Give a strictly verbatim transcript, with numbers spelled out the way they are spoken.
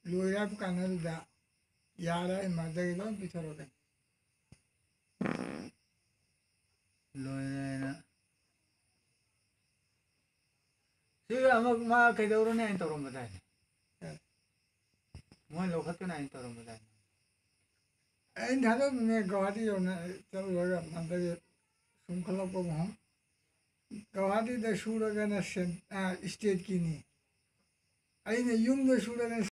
ꯂꯣꯏꯔꯕ ꯀꯥꯟꯗꯨꯗ ꯌꯥꯔꯦ ꯃꯗꯒꯤ ꯂꯣꯏ ꯄꯤꯊꯣꯔꯛꯀꯦ ꯂꯣꯏꯔꯦꯅ ꯁꯤꯒ ꯑꯃꯨꯛ ꯃꯥ ꯀꯩꯗꯧꯔꯨꯅꯤ ꯑꯩꯅ ꯇꯧꯔꯝꯕꯗꯥꯏꯅꯦ ꯃꯣꯏ ꯂꯧꯈꯠꯀꯅꯤ ꯑꯩꯅ ꯇꯧꯔꯝꯕꯗꯥꯏꯅꯦ ꯑꯩꯅ ꯊꯥꯗꯣꯛꯄꯅꯦ ꯒꯧꯍꯥꯇꯤ ꯌꯧꯅ ꯆꯠꯂꯨꯔꯒ ꯃꯗꯒꯤ ꯁꯨꯝ ꯈꯜꯂꯛꯄ ꯃꯍꯨꯠ ꯒꯧꯍꯥꯇꯤꯗ ꯁꯨꯔꯒꯅ ꯏꯁꯇꯦꯠꯀꯤꯅꯤ ꯑꯩꯅ ꯌꯨꯝꯗ ꯁꯨꯔꯒꯅ